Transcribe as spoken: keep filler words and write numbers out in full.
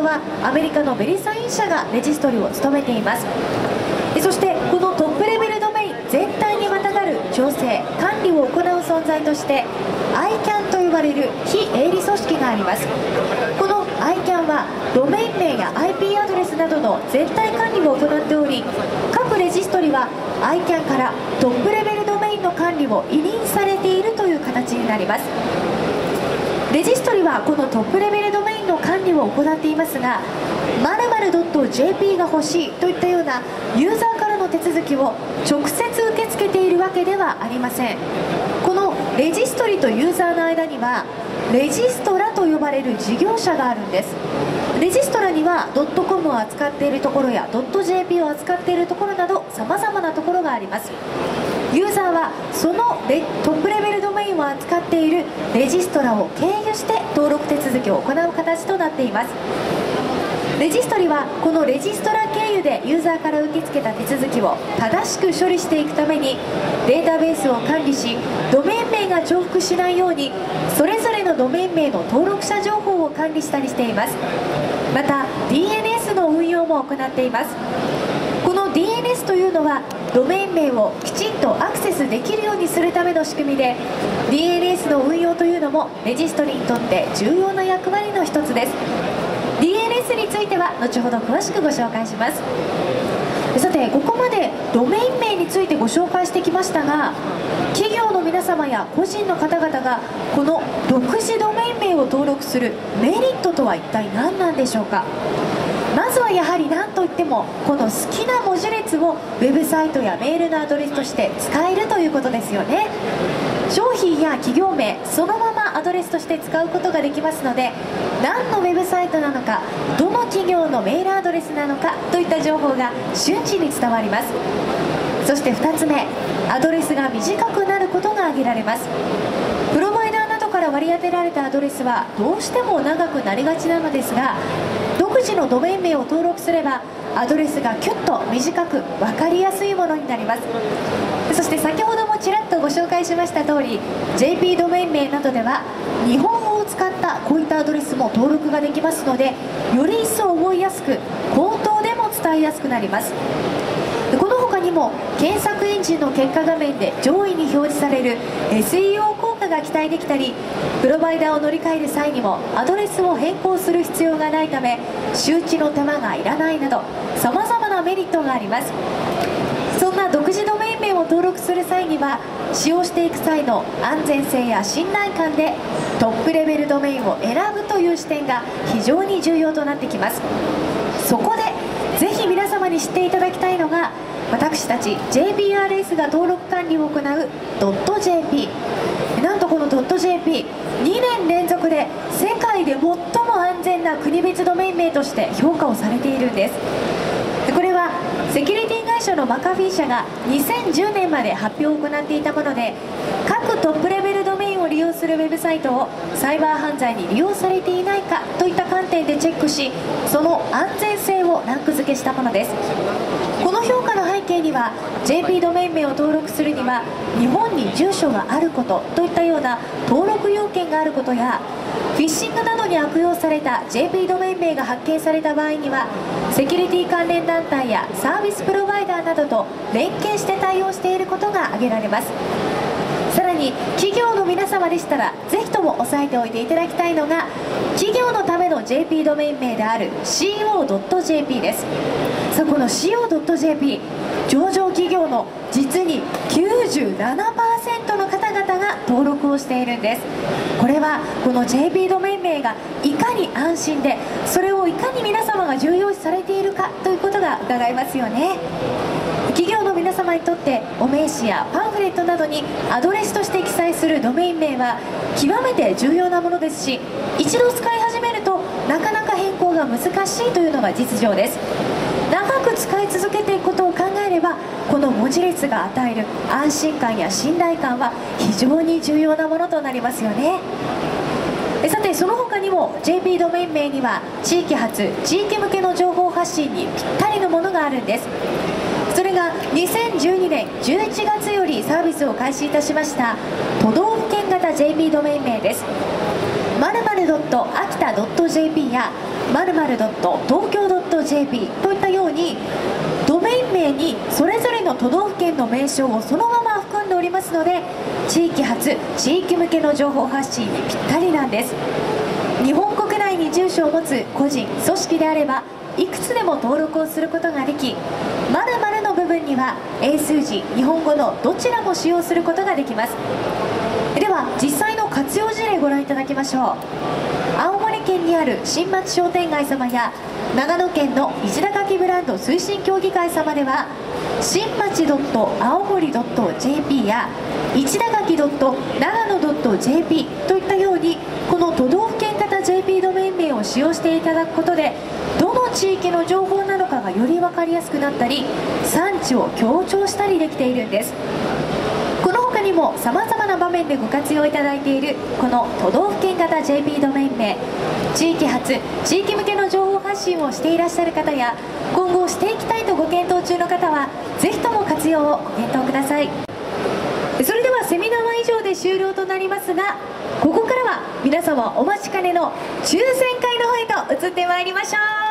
はアメリカのベリサイン社がレジストリを務めています。そしてこのトップレベルドメイン全体にまたがる調整管理を行う存在として アイキャン と呼ばれる非営利組織があります。この アイキャン はドメイン名や アイピー アドレスなどの全体管理を行っており、各レジストリは アイキャン からトップレベルドメインの管理を委任されているという形になります。レジストリはこのトップレベルドメインの管理を行っていますが、〇〇 ジェーピー が欲しいといったようなユーザーからの手続きを直接受け付けているわけではありません。このレジストリとユーザーの間にはレジストラと呼ばれる事業者があるんです。レジストラには .com を扱っているところや .jp を扱っているところなどさまざまなところがあります。ユーザーはそのレトップレベルドメインを扱っているレジストラを経由して登録手続きを行う形となっています。レジストリはこのレジストラ経由でユーザーから受け付けた手続きを正しく処理していくためにデータベースを管理し、ドメイン名が重複しないようにそれぞれのドメイン名の登録者情報を管理したりしています。また ディーエヌエス の運用も行っています。この ディーエヌエス というのはドメイン名をきちんとアクセスできるようにするための仕組みで、 ディーエヌエス の運用というのもレジストリにとって重要な役割の一つです。 ディーエヌエス については後ほど詳しくご紹介します。さて、ここまでドメイン名についてご紹介してきましたが、企業の皆様や個人の方々がこの独自ドメイン名を登録するメリットとは一体何なんでしょうか。まずはやはり何といってもこの好きな文字列をウェブサイトやメールのアドレスとして使えるということですよね。商品や企業名そのままアドレスとして使うことができますので、何のウェブサイトなのか、どの企業のメールアドレスなのかといった情報が瞬時に伝わります。そしてふたつめ、アドレスが短くなることが挙げられます。プロバイダーなどから割り当てられたアドレスはどうしても長くなりがちなのですが、独自のドメイン名を登録すればアドレスがキュッと短く分かりやすいものになります。そして先ほどもちらっとご紹介しました通り ジェーピー ドメイン名などでは日本語を使ったこういったアドレスも登録ができますので、より一層覚えやすく口頭でも伝えやすくなります。この他にも検索エンジンの結果画面で上位に表示される エスイーオー 効果が期待できたり、プロバイダーを乗り換える際にもアドレスを変更する必要がないため周知の手間がいらないなどさまざまなメリットがあります。そんな独自ドメイン名を登録する際には使用していく際の安全性や信頼感でトップレベルドメインを選ぶという視点が非常に重要となってきます。そこでぜひ皆様に知っていただきたいのが、私たち ジェービーアールエス が登録管理を行う .jp、 なんとこの .jp にねん連続で世界で最も安全な国別ドメイン名として評価をされているんです。これはセキュリティ会社のマカフィー社がにせんじゅうねんまで発表を行っていたもので、各トップレベルドメインを利用するウェブサイトをサイバー犯罪に利用されていないかといった観点でチェックし、その安全性をランク付けしたものです。この評価の背景には ジェーピー ドメイン名を登録するには日本に住所があることといったような登録要件があることや、フィッシングなどに悪用された ジェーピー ドメイン名が発見された場合にはセキュリティ関連団体やサービスプロバイダーなどと連携して対応していることが挙げられます。さらに企業の皆様でしたらぜひとも押さえておいていただきたいのが、企業のための ジェーピー ドメイン名である シーオードットジェーピー です。さあ、この シーオードットジェーピー 上場企業の実に きゅうじゅうななパーセント の方々が登録をしているんです。これはこの ジェーピー ドメイン名がいかに安心で、それをいかに皆様が重要視されているかということが伺えますよね。企業の皆様にとってお名刺やパンフレットなどにアドレスとして記載するドメイン名は極めて重要なものですし、一度使い始めるとなかなか変更が難しいというのが実情です。長く使い続けていくことを考えれば、この文字列が与える安心感や信頼感は非常に重要なものとなりますよね。さて、その他にも ジェーピー ドメイン名には地域発地域向けの情報発信にぴったりのものがあるんです。それがにせんじゅうにねんじゅういちがつよりサービスを開始いたしました都道府県型 ジェーピー ドメイン名です。〇〇 秋田 .jp や〇〇東京 .jp といったようにドメイン名にそれぞれの都道府県の名称をそのまま含んでおりますので、地域発地域向けの情報発信にぴったりなんです。日本国内に住所を持つ個人組織であればいくつでも登録をすることができ、〇〇の部分には英数字日本語のどちらも使用することができます。では実際の活用事例ご覧いただきましょう。青森県にある新町商店街様や長野県の石高ブランド推進協議会様では新町青森 .jp や市高長野 .jp といったようにこの都道府県型 ジェーピー ドメイン名を使用していただくことで、どの地域の情報なのかがより分かりやすくなったり産地を強調したりできているんです。この他にもさまざまな場面でご活用いただいているこの都道府県型 ジェーピー ドメイン名、地域発地域向けの情報発信をしていらっしゃる方や今後していきたいとご検討中の方はぜひとも活用をご検討ください。それではセミナーは以上で終了となりますが、ここからは皆様お待ちかねの抽選会の方へと移ってまいりましょう。